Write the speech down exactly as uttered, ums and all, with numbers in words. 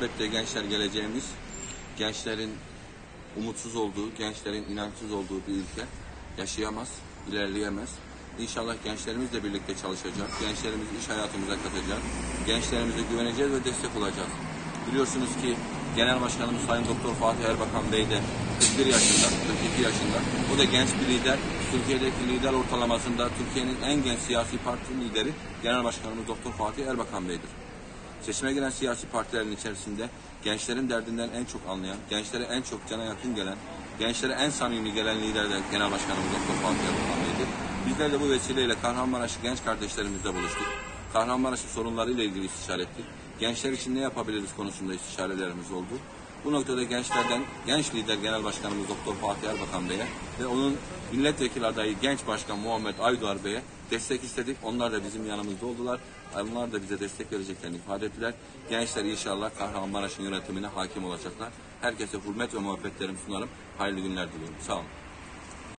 elbette gençler geleceğimiz, gençlerin umutsuz olduğu, gençlerin inançsız olduğu bir ülke yaşayamaz, ilerleyemez. İnşallah gençlerimizle birlikte çalışacağız, gençlerimizi iş hayatımıza katacağız, gençlerimize güveneceğiz ve destek olacağız. Biliyorsunuz ki Genel Başkanımız Sayın Doktor Fatih Erbakan Bey de kırk bir yaşında, kırk iki yaşında. O da genç bir lider. Türkiye'deki lider ortalamasında Türkiye'nin en genç siyasi parti lideri Genel Başkanımız Doktor Fatih Erbakan Bey'dir. Seçime giren siyasi partilerin içerisinde gençlerin derdinden en çok anlayan, gençlere en çok cana yakın gelen, gençlere en samimi gelen lider de Genel Başkanımız Doktor Fatih Erbakan Bey'dir. Bizler de bu vesileyle Kahramanmaraş'ı genç kardeşlerimizle buluştuk. Kahramanmaraş'ın sorunlarıyla ilgili istişare ettik. Gençler için ne yapabiliriz konusunda istişarelerimiz oldu. Bu noktada gençlerden genç lider Genel Başkanımız Doktor Fatih Erbakan Bey'e ve onun milletvekili adayı Genç Başkan Muhammed Aydoğar Bey'e destek istedik. Onlar da bizim yanımızda oldular. Onlar da bize destek vereceklerini ifade ettiler. Gençler inşallah Kahramanmaraş'ın yönetimine hakim olacaklar. Herkese hürmet ve muhabbetlerimi sunarım. Hayırlı günler diliyorum. Sağ olun.